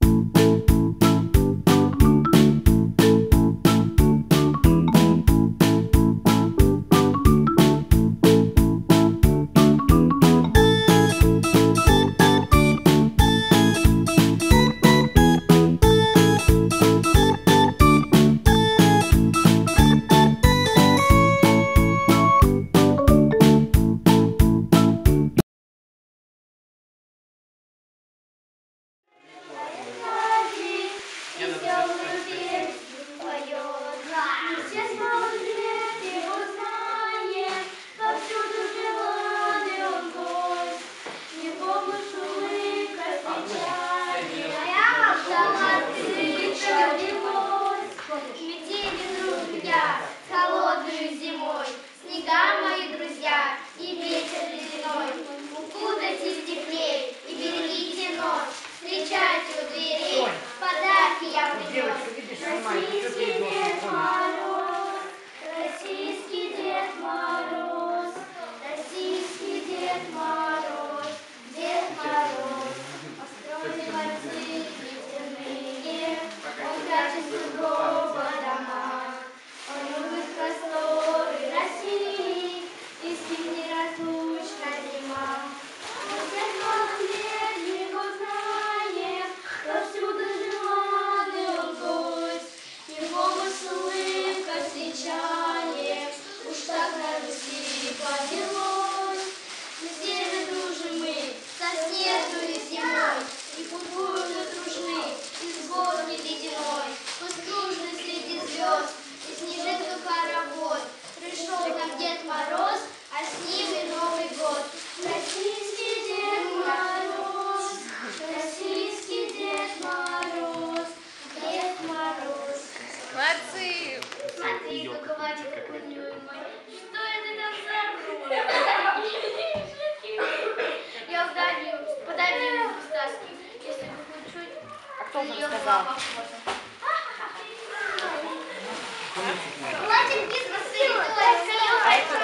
Молодцы! Смотри, как говорит кунёй мой. Что это там за руль? Я вдалью, подальше не вытаскиваю. Если бы хоть чуть, А кто вам её сказал? голова похожа. Платим без посылки. А это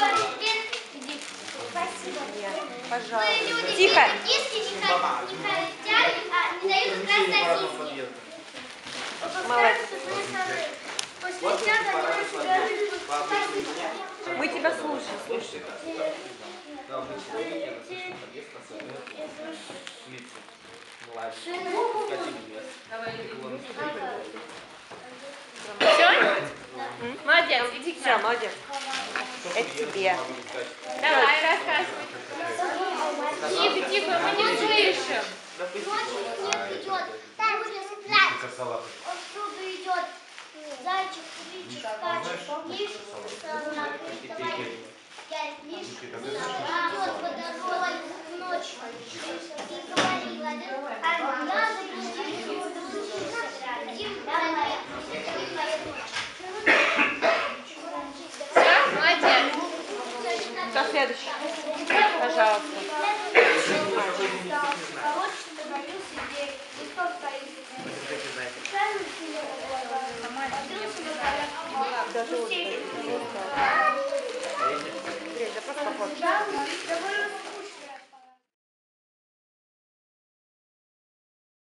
Спасибо. Пожалуйста. Тихо. Диски не хотят, не дают как раз сосиски. Молодец. После обеда они себя Мы тебя слушаем. Все? Молодец, иди к Все, нам. молодец. Это тебе. Давай, рассказывай. Тихо, тихо, мы не слышим. Ночью снег идет, там будем спать. Отсюда идет зайчик, куличик, скачет, миш, накрыто варит. Миш идет по дороге ночью и говорила, а надо идти один планет. Все, молодец. Кто следующий? Пожалуйста. Даже вот. Да просто похож.